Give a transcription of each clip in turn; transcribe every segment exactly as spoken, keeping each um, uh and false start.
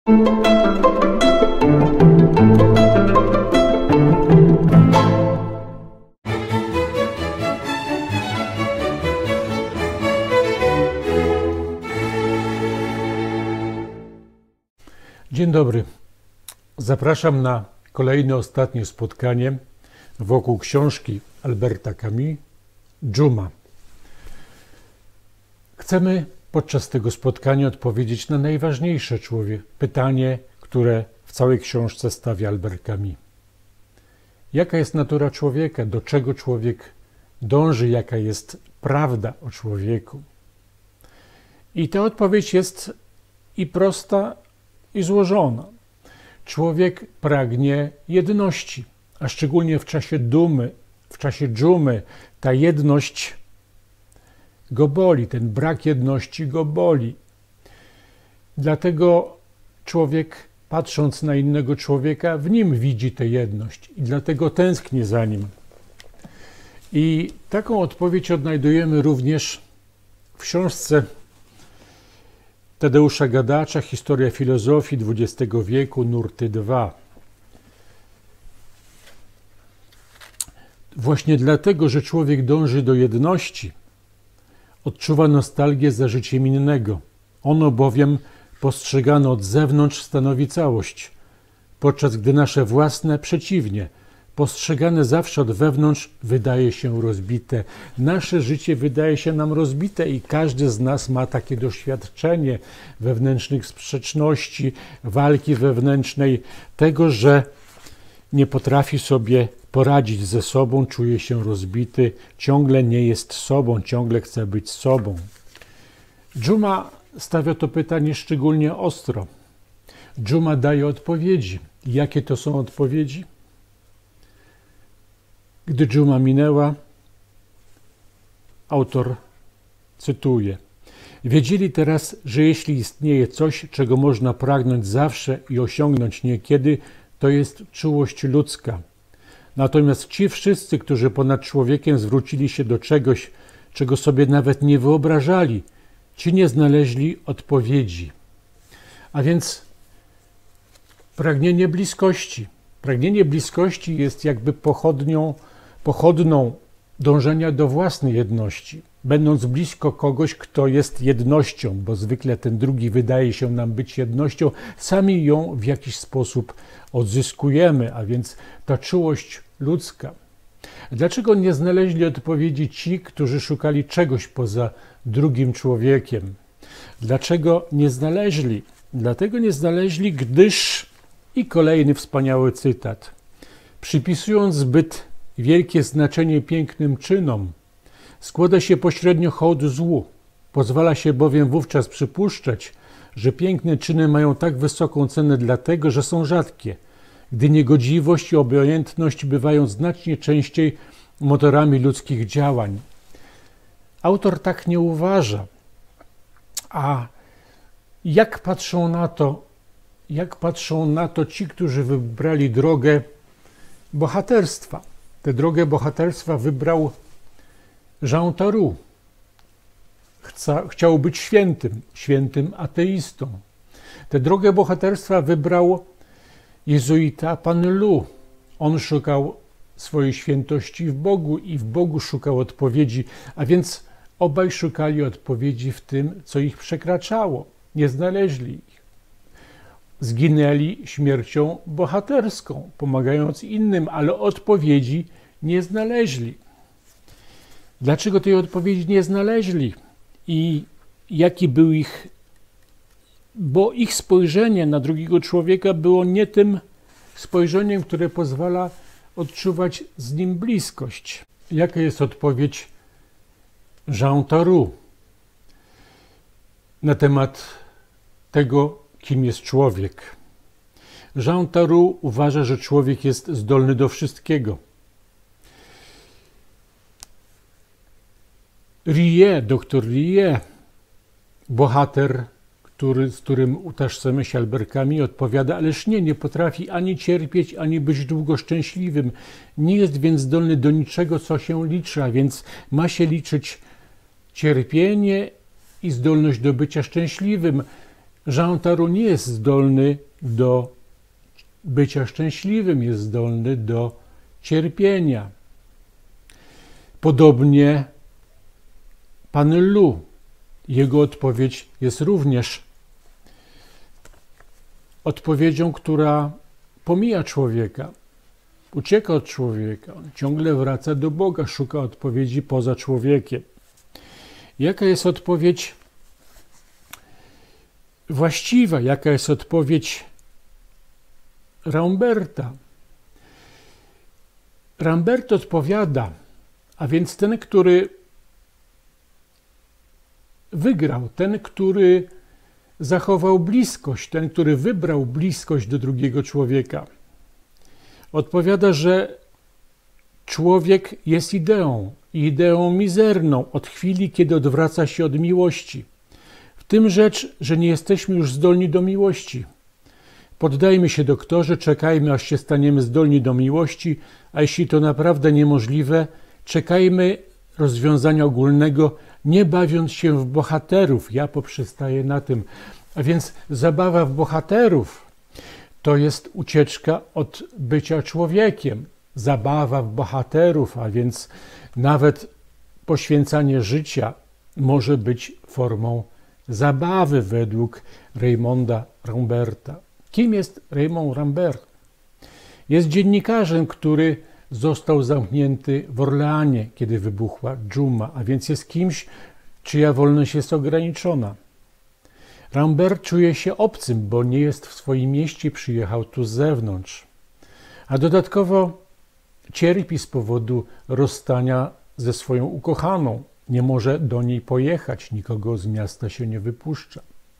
Dzień dobry. Zapraszam na kolejne, ostatnie spotkanie wokół książki Alberta Camus Dżuma. Chcemy podczas tego spotkania odpowiedzieć na najważniejsze człowiek pytanie, które w całej książce stawia Albert Camus. Jaka jest natura człowieka? Do czego człowiek dąży? Jaka jest prawda o człowieku? I ta odpowiedź jest i prosta, i złożona. Człowiek pragnie jedności, a szczególnie w czasie dumy, w czasie dżumy, ta jedność go boli, ten brak jedności go boli. Dlatego człowiek, patrząc na innego człowieka, w nim widzi tę jedność i dlatego tęskni za nim. I taką odpowiedź odnajdujemy również w książce Tadeusza Gadacza, Historia filozofii dwudziestego wieku, nurty dwa. Właśnie dlatego, że człowiek dąży do jedności, odczuwa nostalgię za życiem innego. Ono bowiem, postrzegane od zewnątrz, stanowi całość, podczas gdy nasze własne przeciwnie, postrzegane zawsze od wewnątrz, wydaje się rozbite. Nasze życie wydaje się nam rozbite i każdy z nas ma takie doświadczenie wewnętrznych sprzeczności, walki wewnętrznej, tego, że nie potrafi sobie poradzić ze sobą, czuje się rozbity, ciągle nie jest sobą, ciągle chce być sobą. Dżuma stawia to pytanie szczególnie ostro. Dżuma daje odpowiedzi. Jakie to są odpowiedzi? Gdy dżuma minęła, autor cytuje: wiedzieli teraz, że jeśli istnieje coś, czego można pragnąć zawsze i osiągnąć niekiedy, to jest czułość ludzka. Natomiast ci wszyscy, którzy ponad człowiekiem zwrócili się do czegoś, czego sobie nawet nie wyobrażali, ci nie znaleźli odpowiedzi. A więc pragnienie bliskości. Pragnienie bliskości jest jakby pochodnią, pochodną dążenia do własnej jedności. Będąc blisko kogoś, kto jest jednością, bo zwykle ten drugi wydaje się nam być jednością, sami ją w jakiś sposób odzyskujemy, a więc ta czułość ludzka. Dlaczego nie znaleźli odpowiedzi ci, którzy szukali czegoś poza drugim człowiekiem? Dlaczego nie znaleźli? Dlatego nie znaleźli, gdyż, i kolejny wspaniały cytat, przypisując zbyt wielkie znaczenie pięknym czynom, składa się pośrednio hołd złu. Pozwala się bowiem wówczas przypuszczać, że piękne czyny mają tak wysoką cenę dlatego, że są rzadkie, gdy niegodziwość i obojętność bywają znacznie częściej motorami ludzkich działań. Autor tak nie uważa. A jak patrzą na to, jak patrzą na to ci, którzy wybrali drogę bohaterstwa? Tę drogę bohaterstwa wybrał Jean Taroux. Chca, chciał być świętym, świętym ateistą. Tę drogę bohaterstwa wybrał jezuita Pan Lu. On szukał swojej świętości w Bogu i w Bogu szukał odpowiedzi, a więc obaj szukali odpowiedzi w tym, co ich przekraczało. Nie znaleźli ich. Zginęli śmiercią bohaterską, pomagając innym, ale odpowiedzi nie znaleźli. Dlaczego tej odpowiedzi nie znaleźli? I jaki był ich... Bo ich spojrzenie na drugiego człowieka było nie tym spojrzeniem, które pozwala odczuwać z nim bliskość. Jaka jest odpowiedź Jean Taroux na temat tego, kim jest człowiek? Jean Taroux uważa, że człowiek jest zdolny do wszystkiego. Rillet, doktor Rillet, bohater, który, z którym utożsamia się Albert Camus, odpowiada: ależ nie, nie potrafi ani cierpieć, ani być długo szczęśliwym. Nie jest więc zdolny do niczego, co się liczy, a więc ma się liczyć cierpienie i zdolność do bycia szczęśliwym. Jean Taru nie jest zdolny do bycia szczęśliwym, jest zdolny do cierpienia. Podobnie pan Lu. Jego odpowiedź jest również odpowiedzią, która pomija człowieka, ucieka od człowieka. On ciągle wraca do Boga, szuka odpowiedzi poza człowiekiem. Jaka jest odpowiedź właściwa? Jaka jest odpowiedź Ramberta? Rambert odpowiada, a więc ten, który wygrał, ten, który zachował bliskość, ten, który wybrał bliskość do drugiego człowieka. Odpowiada, że człowiek jest ideą, ideą mizerną od chwili, kiedy odwraca się od miłości. W tym rzecz, że nie jesteśmy już zdolni do miłości. Poddajmy się, doktorze, czekajmy, aż się staniemy zdolni do miłości, a jeśli to naprawdę niemożliwe, czekajmy rozwiązania ogólnego, nie bawiąc się w bohaterów. Ja poprzestaję na tym. A więc zabawa w bohaterów to jest ucieczka od bycia człowiekiem. Zabawa w bohaterów, a więc nawet poświęcanie życia może być formą zabawy według Raymonda Ramberta. Kim jest Raymond Rambert? Jest dziennikarzem, który został zamknięty w Orleanie, kiedy wybuchła dżuma, a więc jest kimś, czyja wolność jest ograniczona. Rambert czuje się obcym, bo nie jest w swoim mieście, przyjechał tu z zewnątrz. A dodatkowo cierpi z powodu rozstania ze swoją ukochaną. Nie może do niej pojechać, nikogo z miasta się nie wypuszcza.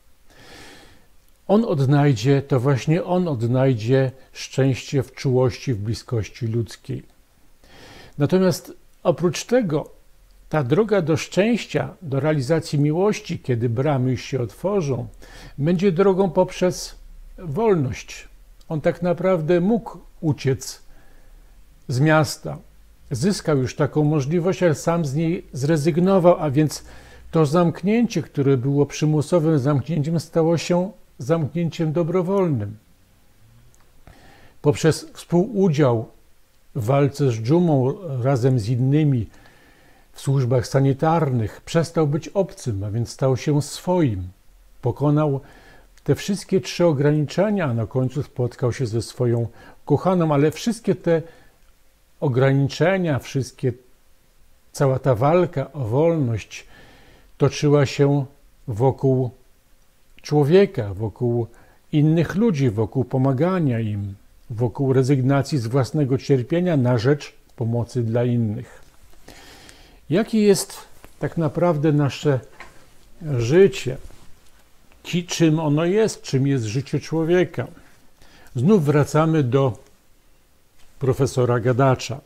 On odnajdzie, to właśnie on odnajdzie szczęście w czułości, w bliskości ludzkiej. Natomiast oprócz tego ta droga do szczęścia, do realizacji miłości, kiedy bramy już się otworzą, będzie drogą poprzez wolność. On tak naprawdę mógł uciec z miasta. Zyskał już taką możliwość, ale sam z niej zrezygnował, a więc to zamknięcie, które było przymusowym zamknięciem, stało się zamknięciem dobrowolnym. Poprzez współudział w walce z dżumą razem z innymi w służbach sanitarnych przestał być obcym, a więc stał się swoim. Pokonał te wszystkie trzy ograniczenia, a na końcu spotkał się ze swoją kochaną, ale wszystkie te ograniczenia, wszystkie, cała ta walka o wolność toczyła się wokół człowieka, wokół innych ludzi, wokół pomagania im, wokół rezygnacji z własnego cierpienia na rzecz pomocy dla innych. Jakie jest tak naprawdę nasze życie? Ci, czym ono jest, czym jest życie człowieka? Znów wracamy do profesora Gadacza.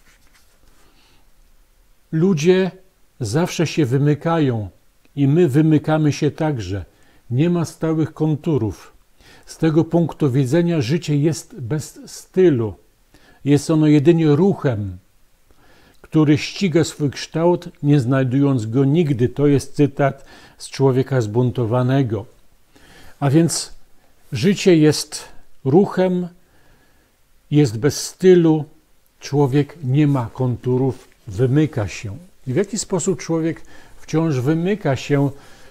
Ludzie zawsze się wymykają i my wymykamy się także. Nie ma stałych konturów. Z tego punktu widzenia życie jest bez stylu. Jest ono jedynie ruchem, który ściga swój kształt, nie znajdując go nigdy. To jest cytat z Człowieka zbuntowanego. A więc życie jest ruchem, jest bez stylu, człowiek nie ma konturów, wymyka się. I w jaki sposób człowiek wciąż wymyka się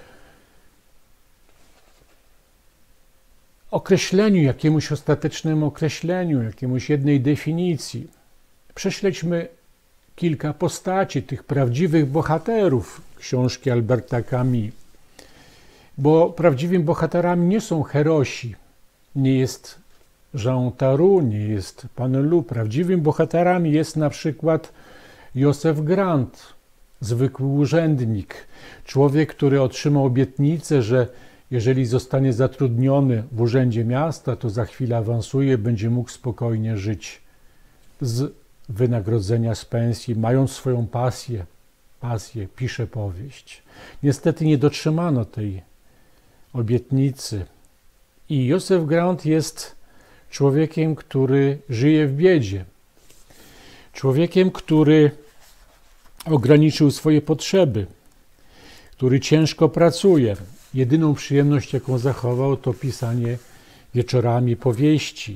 określeniu, jakiemuś ostatecznemu określeniu, jakiemuś jednej definicji. Prześledźmy kilka postaci, tych prawdziwych bohaterów książki Alberta Camus. Bo prawdziwymi bohaterami nie są herosi, nie jest Jean Taru, nie jest pan Lu. Prawdziwymi bohaterami jest na przykład Joseph Grant, zwykły urzędnik, człowiek, który otrzymał obietnicę, że jeżeli zostanie zatrudniony w urzędzie miasta, to za chwilę awansuje, będzie mógł spokojnie żyć z wynagrodzenia, z pensji, mając swoją pasję, pasję, pisze powieść. Niestety nie dotrzymano tej obietnicy. I Joseph Grant jest człowiekiem, który żyje w biedzie. Człowiekiem, który ograniczył swoje potrzeby, który ciężko pracuje, jedyną przyjemność, jaką zachował, to pisanie wieczorami powieści.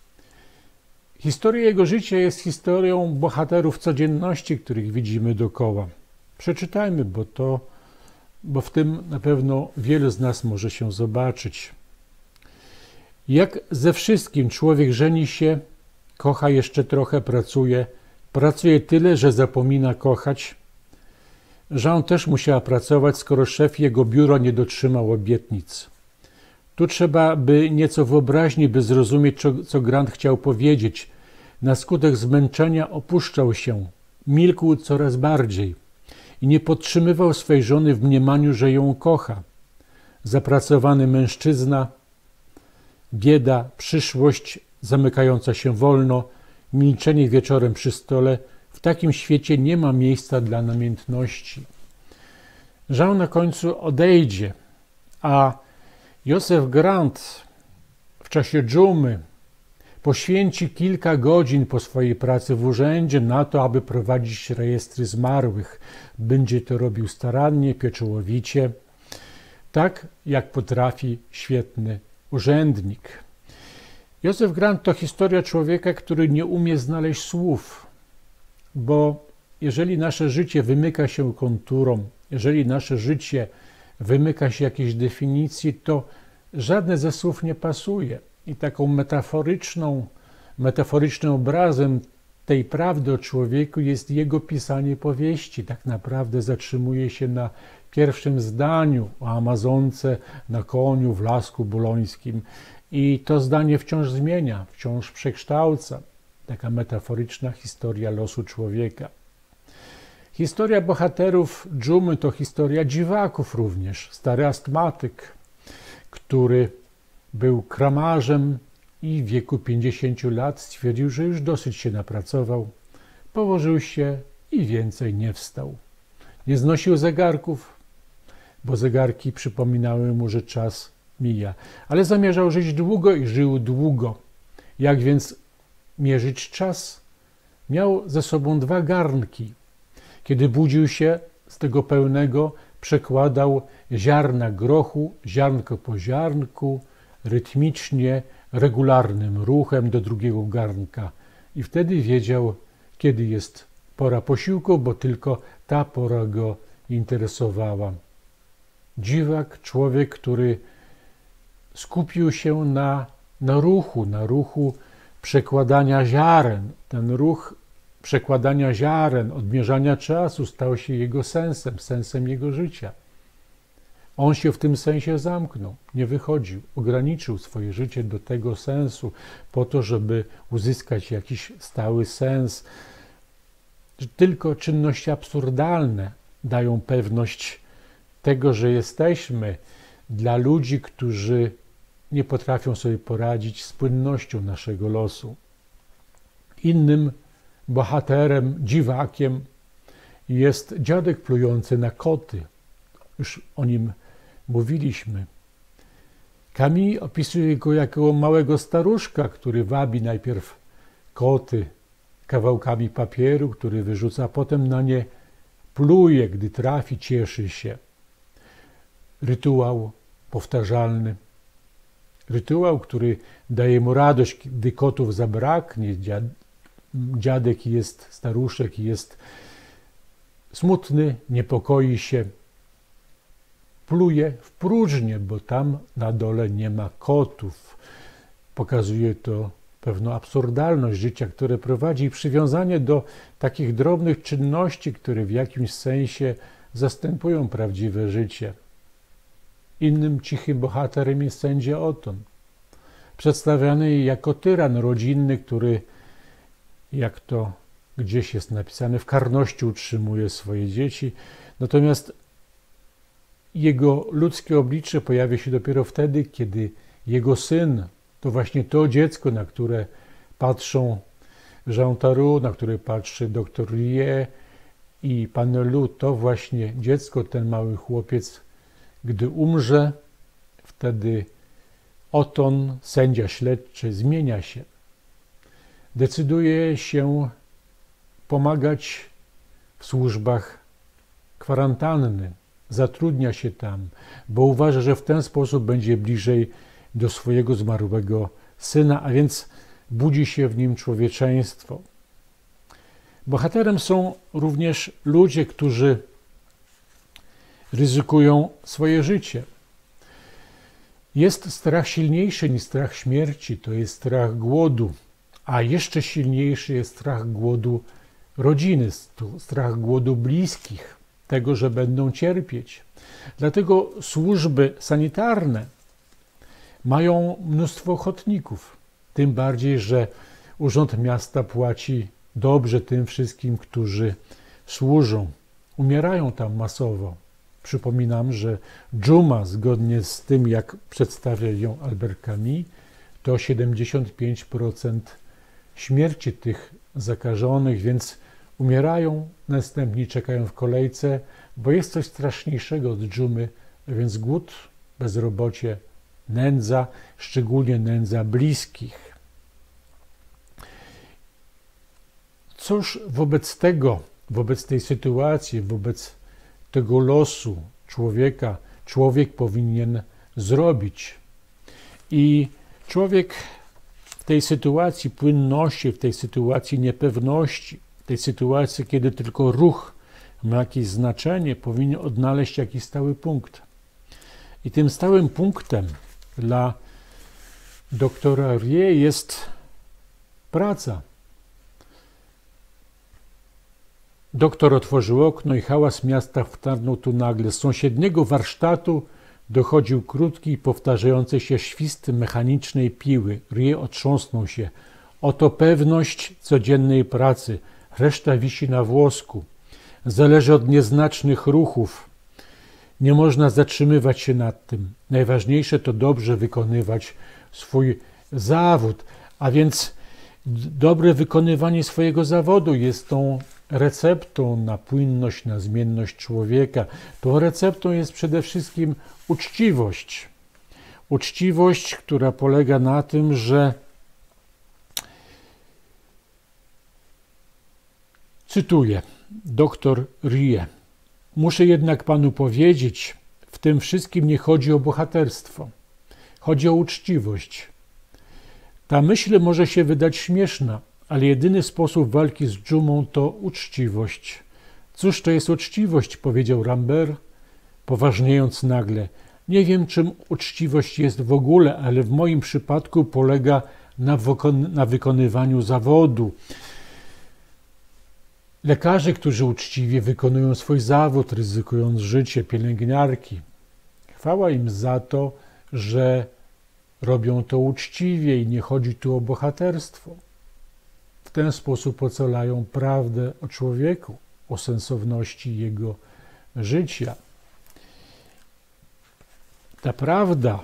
Historia jego życia jest historią bohaterów codzienności, których widzimy dookoła. Przeczytajmy, bo, to, bo w tym na pewno wielu z nas może się zobaczyć. Jak ze wszystkim człowiek żeni się, kocha jeszcze trochę, pracuje, pracuje tyle, że zapomina kochać. Jean też musiała pracować, skoro szef jego biura nie dotrzymał obietnic. Tu trzeba by nieco wyobraźni, by zrozumieć, co Grant chciał powiedzieć. Na skutek zmęczenia opuszczał się, milkł coraz bardziej i nie podtrzymywał swej żony w mniemaniu, że ją kocha. Zapracowany mężczyzna, bieda, przyszłość zamykająca się wolno, milczenie wieczorem przy stole. W takim świecie nie ma miejsca dla namiętności. Jean na końcu odejdzie, a Joseph Grant w czasie dżumy poświęci kilka godzin po swojej pracy w urzędzie na to, aby prowadzić rejestry zmarłych. Będzie to robił starannie, pieczołowicie, tak jak potrafi świetny urzędnik. Joseph Grant to historia człowieka, który nie umie znaleźć słów, bo jeżeli nasze życie wymyka się konturom, jeżeli nasze życie wymyka się jakiejś definicji, to żadne ze słów nie pasuje. I taką metaforyczną, metaforycznym obrazem tej prawdy o człowieku jest jego pisanie powieści. Tak naprawdę zatrzymuje się na pierwszym zdaniu o Amazonce na koniu w Lasku Bolońskim. I to zdanie wciąż zmienia, wciąż przekształca. Taka metaforyczna historia losu człowieka. Historia bohaterów dżumy to historia dziwaków również. Stary astmatyk, który był kramarzem i w wieku pięćdziesięciu lat stwierdził, że już dosyć się napracował. Położył się i więcej nie wstał. Nie znosił zegarków, bo zegarki przypominały mu, że czas mija. Ale zamierzał żyć długo i żył długo. Jak więc mierzyć czas? Miał ze sobą dwa garnki. Kiedy budził się z tego pełnego, przekładał ziarna grochu, ziarnko po ziarnku, rytmicznie, regularnym ruchem do drugiego garnka. I wtedy wiedział, kiedy jest pora posiłku, bo tylko ta pora go interesowała. Dziwak, człowiek, który skupił się na, na ruchu, na ruchu przekładania ziaren. Ten ruch przekładania ziaren, odmierzania czasu stał się jego sensem, sensem jego życia. On się w tym sensie zamknął, nie wychodził, ograniczył swoje życie do tego sensu po to, żeby uzyskać jakiś stały sens. Tylko czynności absurdalne dają pewność tego, że jesteśmy dla ludzi, którzy nie potrafią sobie poradzić z płynnością naszego losu. Innym bohaterem, dziwakiem jest dziadek plujący na koty. Już o nim mówiliśmy. Camus opisuje go jako małego staruszka, który wabi najpierw koty kawałkami papieru, który wyrzuca, potem na nie pluje, gdy trafi, cieszy się. Rytuał powtarzalny. Rytuał, który daje mu radość, gdy kotów zabraknie. Dziadek jest, staruszek jest smutny, niepokoi się, pluje w próżnię, bo tam na dole nie ma kotów. Pokazuje to pewną absurdalność życia, które prowadzi przywiązanie do takich drobnych czynności, które w jakimś sensie zastępują prawdziwe życie. Innym cichym bohaterem jest sędzia Oton, przedstawiany jako tyran rodzinny, który, jak to gdzieś jest napisane, w karności utrzymuje swoje dzieci, natomiast jego ludzkie oblicze pojawia się dopiero wtedy, kiedy jego syn, to właśnie to dziecko, na które patrzą Jean Taru, na które patrzy doktor Rie i pan Lu, to właśnie dziecko, ten mały chłopiec, gdy umrze, wtedy Oton, sędzia śledczy, zmienia się. Decyduje się pomagać w służbach kwarantanny. zatrudnia się tam, bo uważa, że w ten sposób będzie bliżej do swojego zmarłego syna, a więc budzi się w nim człowieczeństwo. Bohaterem są również ludzie, którzy ryzykują swoje życie. Jest strach silniejszy niż strach śmierci, to jest strach głodu, a jeszcze silniejszy jest strach głodu rodziny, strach głodu bliskich, tego, że będą cierpieć. Dlatego służby sanitarne mają mnóstwo ochotników, tym bardziej, że Urząd Miasta płaci dobrze tym wszystkim, którzy służą. Umierają tam masowo. Przypominam, że dżuma, zgodnie z tym, jak przedstawia ją Albert Camus, to siedemdziesiąt pięć procent śmierci tych zakażonych, więc umierają, następnie czekają w kolejce, bo jest coś straszniejszego od dżumy, więc głód, bezrobocie, nędza, szczególnie nędza bliskich. Cóż wobec tego, wobec tej sytuacji, wobec tego losu człowieka, człowiek powinien zrobić? I człowiek w tej sytuacji płynności, w tej sytuacji niepewności, w tej sytuacji, kiedy tylko ruch ma jakieś znaczenie, powinien odnaleźć jakiś stały punkt. I tym stałym punktem dla doktora Rie jest praca. Doktor otworzył okno i hałas miasta wtargnął tu nagle. Z sąsiedniego warsztatu dochodził krótki i powtarzający się świst mechanicznej piły. Rie otrząsnął się. Oto pewność codziennej pracy. Reszta wisi na włosku. Zależy od nieznacznych ruchów. Nie można zatrzymywać się nad tym. Najważniejsze to dobrze wykonywać swój zawód. A więc dobre wykonywanie swojego zawodu jest tą receptą na płynność, na zmienność człowieka. Tą receptą jest przede wszystkim uczciwość. Uczciwość, która polega na tym, że cytuję doktor Rie. Muszę jednak panu powiedzieć, w tym wszystkim nie chodzi o bohaterstwo. Chodzi o uczciwość. Ta myśl może się wydać śmieszna, ale jedyny sposób walki z dżumą to uczciwość. Cóż to jest uczciwość, powiedział Rambert, poważniejąc nagle. Nie wiem, czym uczciwość jest w ogóle, ale w moim przypadku polega na, wykon- na wykonywaniu zawodu. Lekarze, którzy uczciwie wykonują swój zawód, ryzykując życie, pielęgniarki. Chwała im za to, że robią to uczciwie i nie chodzi tu o bohaterstwo. W ten sposób ocalają prawdę o człowieku, o sensowności jego życia. Ta prawda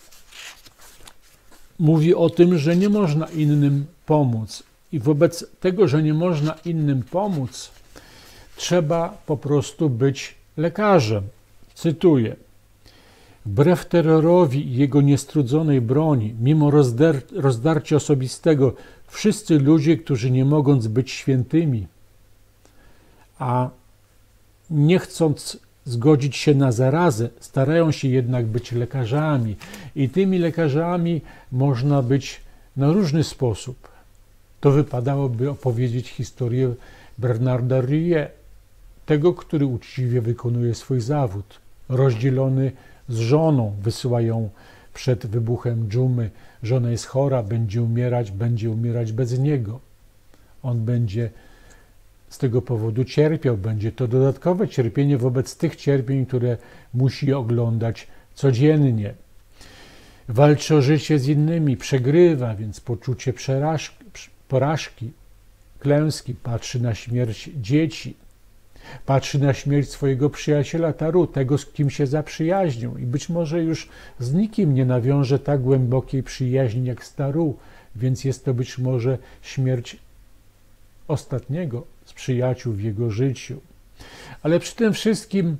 mówi o tym, że nie można innym pomóc. I wobec tego, że nie można innym pomóc, trzeba po prostu być lekarzem. Cytuję. Wbrew terrorowi i jego niestrudzonej broni, mimo rozdar- rozdarcia osobistego, wszyscy ludzie, którzy nie mogąc być świętymi, a nie chcąc zgodzić się na zarazę, starają się jednak być lekarzami. I tymi lekarzami można być na różny sposób. To wypadałoby opowiedzieć historię Bernarda Rie, tego, który uczciwie wykonuje swój zawód. Rozdzielony z żoną, wysyła ją przed wybuchem dżumy. Żona jest chora, będzie umierać, będzie umierać bez niego. On będzie z tego powodu cierpiał, będzie to dodatkowe cierpienie wobec tych cierpień, które musi oglądać codziennie. Walczy o życie z innymi, przegrywa, więc poczucie przerażki, porażki, klęski, patrzy na śmierć dzieci, patrzy na śmierć swojego przyjaciela Taru, tego, z kim się zaprzyjaźnił i być może już z nikim nie nawiąże tak głębokiej przyjaźni jak z Taru, więc jest to być może śmierć ostatniego z przyjaciół w jego życiu. Ale przy tym wszystkim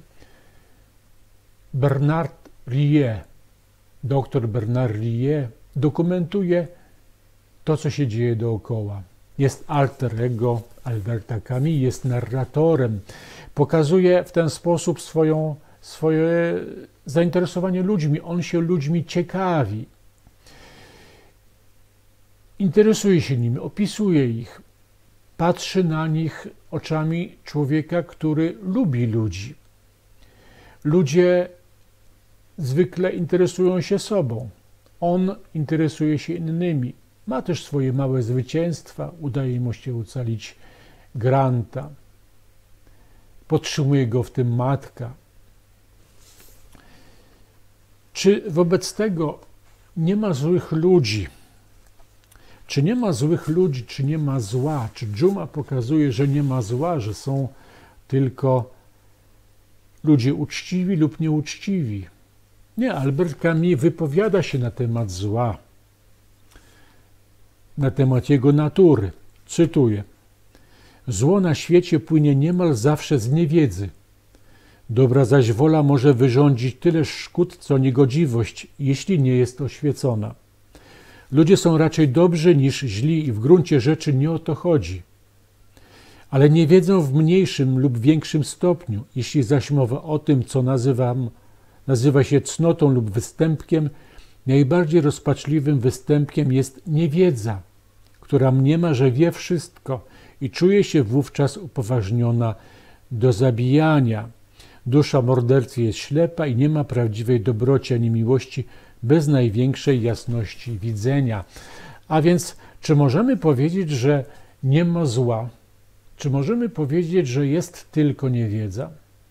Bernard Rie, doktor Bernard Rie dokumentuje to, co się dzieje dookoła. Jest alter ego Alberta Camus, jest narratorem. Pokazuje w ten sposób swoją swoje zainteresowanie ludźmi. On się ludźmi ciekawi. Interesuje się nimi, opisuje ich. Patrzy na nich oczami człowieka, który lubi ludzi. Ludzie zwykle interesują się sobą. On interesuje się innymi. Ma też swoje małe zwycięstwa. Udaje mu się ocalić Granta. Podtrzymuje go w tym matka. Czy wobec tego nie ma złych ludzi? Czy nie ma złych ludzi, czy nie ma zła? Czy dżuma pokazuje, że nie ma zła, że są tylko ludzie uczciwi lub nieuczciwi? Nie, Albert Camus wypowiada się na temat zła, na temat jego natury. Cytuję. Zło na świecie płynie niemal zawsze z niewiedzy. Dobra zaś wola może wyrządzić tyle szkód, co niegodziwość, jeśli nie jest oświecona. Ludzie są raczej dobrzy niż źli i w gruncie rzeczy nie o to chodzi. Ale nie wiedzą w mniejszym lub większym stopniu. Jeśli zaś mowa o tym, co nazywam, nazywa się cnotą lub występkiem, najbardziej rozpaczliwym występkiem jest niewiedza, która mniema, że wie wszystko i czuje się wówczas upoważniona do zabijania. Dusza mordercy jest ślepa i nie ma prawdziwej dobroci ani miłości bez największej jasności widzenia. A więc, czy możemy powiedzieć, że nie ma zła? Czy możemy powiedzieć, że jest tylko niewiedza?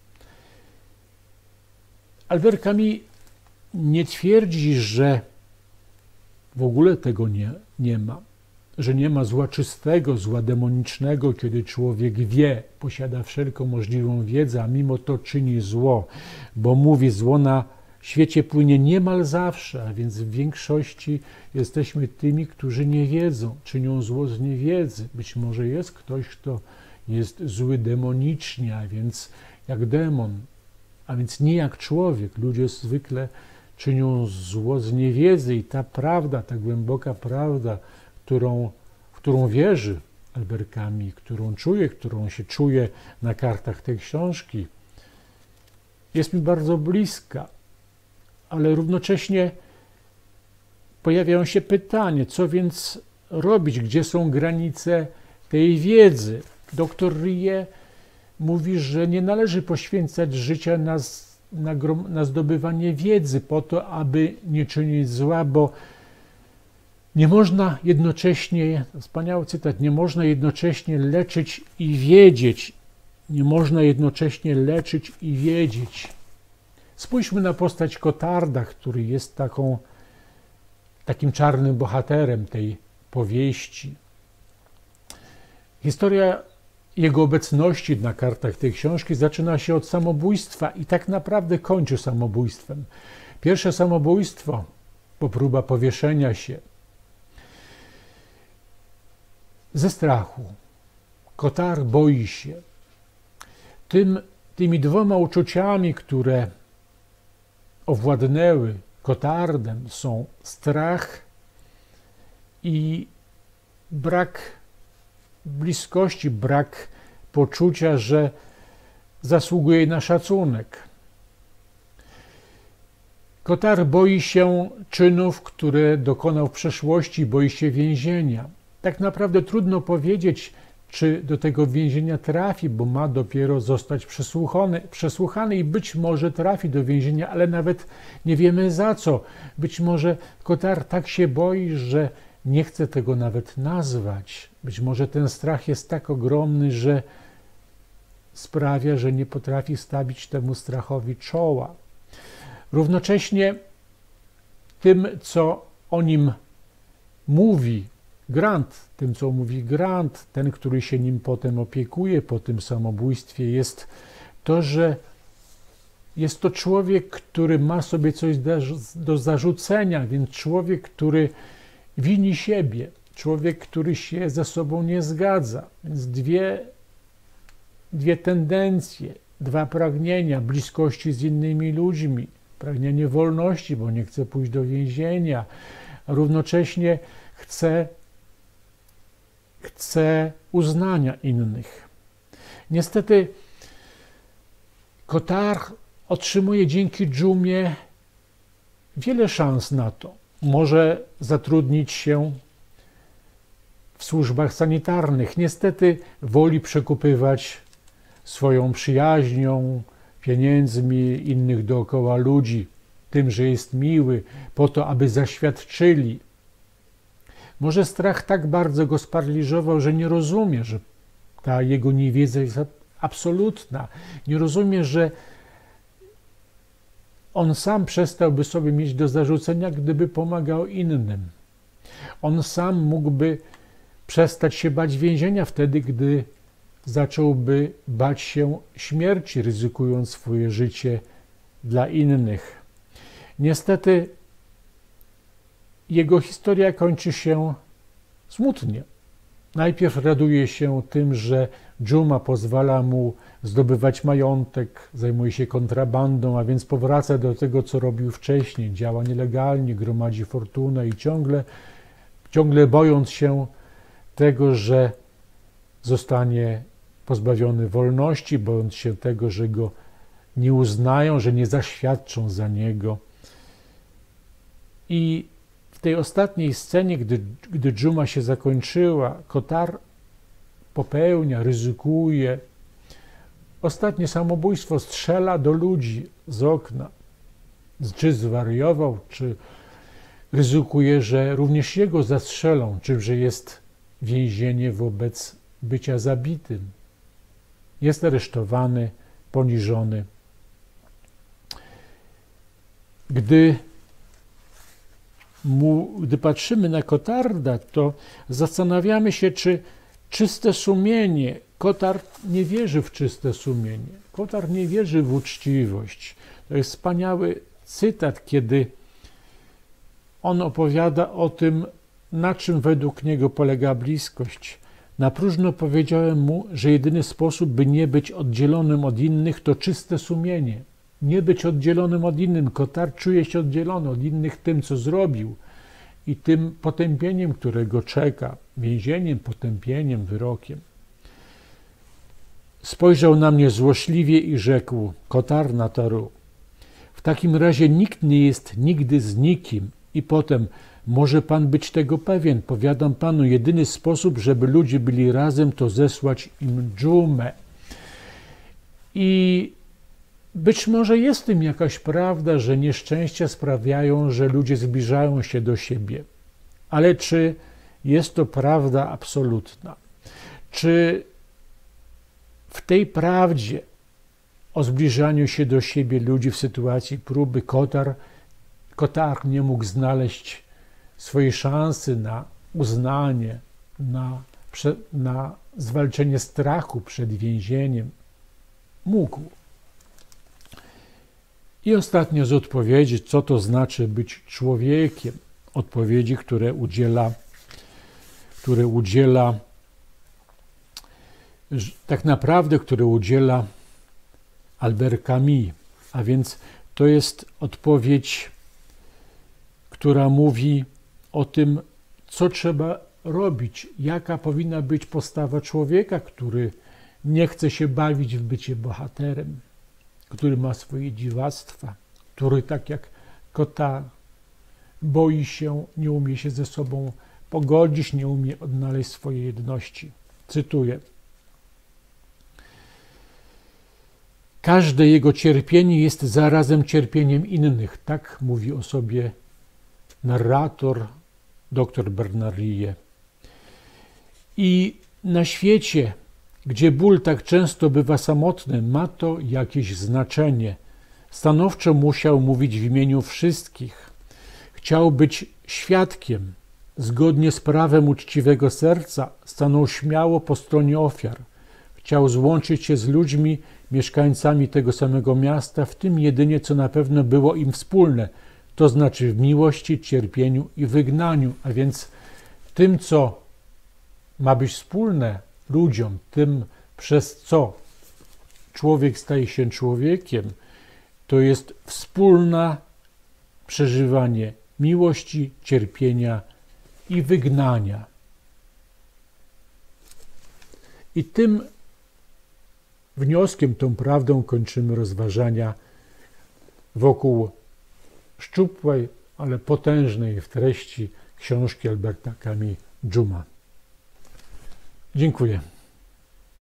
Albert Camus nie twierdzi, że w ogóle tego nie, nie ma, że nie ma zła czystego, zła demonicznego, kiedy człowiek wie, posiada wszelką możliwą wiedzę, a mimo to czyni zło, bo mówi, zło na świecie płynie niemal zawsze, a więc w większości jesteśmy tymi, którzy nie wiedzą, czynią zło z niewiedzy. Być może jest ktoś, kto jest zły demonicznie, a więc jak demon, a więc nie jak człowiek. Ludzie zwykle czynią zło z niewiedzy i ta prawda, ta głęboka prawda, którą, w którą wierzy Albert Camus, którą czuje, którą się czuje na kartach tej książki, jest mi bardzo bliska, ale równocześnie pojawiają się pytania, co więc robić, gdzie są granice tej wiedzy. Doktor Rie mówi, że nie należy poświęcać życia na, na, na zdobywanie wiedzy po to, aby nie czynić zła, bo nie można jednocześnie, wspaniały cytat, nie można jednocześnie leczyć i wiedzieć. Nie można jednocześnie leczyć i wiedzieć. Spójrzmy na postać Cotarda, który jest taką, takim czarnym bohaterem tej powieści. Historia jego obecności na kartach tej książki zaczyna się od samobójstwa i tak naprawdę kończy samobójstwem. Pierwsze samobójstwo to próba powieszenia się. Ze strachu. Cotard boi się. Tym, tymi dwoma uczuciami, które owładnęły Cotardem, są strach i brak bliskości, brak poczucia, że zasługuje na szacunek. Cotard boi się czynów, które dokonał w przeszłości, boi się więzienia. Tak naprawdę trudno powiedzieć, czy do tego więzienia trafi, bo ma dopiero zostać przesłuchany, przesłuchany i być może trafi do więzienia, ale nawet nie wiemy za co. Być może Cotard tak się boi, że nie chce tego nawet nazwać. Być może ten strach jest tak ogromny, że sprawia, że nie potrafi stawić temu strachowi czoła. Równocześnie tym, co o nim mówi Grant, tym, co mówi Grant, ten, który się nim potem opiekuje po tym samobójstwie, jest to, że jest to człowiek, który ma sobie coś do zarzucenia, więc człowiek, który wini siebie, człowiek, który się ze sobą nie zgadza. Więc dwie, dwie tendencje, dwa pragnienia, bliskości z innymi ludźmi, pragnienie wolności, bo nie chce pójść do więzienia, a równocześnie chce chce uznania innych. Niestety Cotard otrzymuje dzięki dżumie wiele szans na to. Może zatrudnić się w służbach sanitarnych. Niestety woli przekupywać swoją przyjaźnią, pieniędzmi innych dookoła ludzi, tym, że jest miły, po to, aby zaświadczyli. Może strach tak bardzo go sparaliżował, że nie rozumie, że ta jego niewiedza jest absolutna. Nie rozumie, że on sam przestałby sobie mieć do zarzucenia, gdyby pomagał innym. On sam mógłby przestać się bać więzienia wtedy, gdy zacząłby bać się śmierci, ryzykując swoje życie dla innych. Niestety jego historia kończy się smutnie. Najpierw raduje się tym, że dżuma pozwala mu zdobywać majątek, zajmuje się kontrabandą, a więc powraca do tego, co robił wcześniej. Działa nielegalnie, gromadzi fortunę i ciągle, ciągle bojąc się tego, że zostanie pozbawiony wolności, bojąc się tego, że go nie uznają, że nie zaświadczą za niego. I w tej ostatniej scenie, gdy, gdy dżuma się zakończyła, Kotar popełnia, ryzykuje ostatnie samobójstwo, strzela do ludzi z okna. Czy zwariował, czy ryzykuje, że również jego zastrzelą, czy że jest więzienie wobec bycia zabitym. Jest aresztowany, poniżony. Gdy, mu, gdy patrzymy na Kotarda, to zastanawiamy się, czy czyste sumienie, Kotar nie wierzy w czyste sumienie. Kotar nie wierzy w uczciwość. To jest wspaniały cytat, kiedy on opowiada o tym, na czym według niego polega bliskość. Na próżno powiedziałem mu, że jedyny sposób, by nie być oddzielonym od innych, to czyste sumienie. Nie być oddzielonym od innych. Kotar czuje się oddzielony od innych tym, co zrobił i tym potępieniem, które go czeka. Więzieniem, potępieniem, wyrokiem. Spojrzał na mnie złośliwie i rzekł: Kotar Nataru, w takim razie nikt nie jest nigdy z nikim. I potem: może pan być tego pewien, powiadam panu, jedyny sposób, żeby ludzie byli razem, to zesłać im dżumę. I być może jest w tym jakaś prawda, że nieszczęścia sprawiają, że ludzie zbliżają się do siebie. Ale czy jest to prawda absolutna? Czy w tej prawdzie o zbliżaniu się do siebie ludzi w sytuacji próby Kotar, Kotar nie mógł znaleźć swojej szansy na uznanie, na, na zwalczenie strachu przed więzieniem? Mógł. I ostatnio z odpowiedzi, co to znaczy być człowiekiem. Odpowiedzi, które udziela, które udziela, tak naprawdę, które udziela Albert Camus. A więc to jest odpowiedź, która mówi o tym, co trzeba robić, jaka powinna być postawa człowieka, który nie chce się bawić w bycie bohaterem, który ma swoje dziwactwa, który tak jak Kotar boi się, nie umie się ze sobą pogodzić, nie umie odnaleźć swojej jedności. Cytuję: każde jego cierpienie jest zarazem cierpieniem innych. Tak mówi o sobie narrator dr Bernard-Lie. I na świecie, gdzie ból tak często bywa samotny, ma to jakieś znaczenie. Stanowczo musiał mówić w imieniu wszystkich. Chciał być świadkiem. Zgodnie z prawem uczciwego serca stanął śmiało po stronie ofiar. Chciał złączyć się z ludźmi, mieszkańcami tego samego miasta, w tym jedynie, co na pewno było im wspólne, to znaczy w miłości, cierpieniu i wygnaniu, a więc tym, co ma być wspólne ludziom, tym, przez co człowiek staje się człowiekiem, to jest wspólne przeżywanie miłości, cierpienia i wygnania. I tym wnioskiem, tą prawdą kończymy rozważania wokół szczupłej, ale potężnej w treści książki Alberta Camus Dżuma. Dziękuję.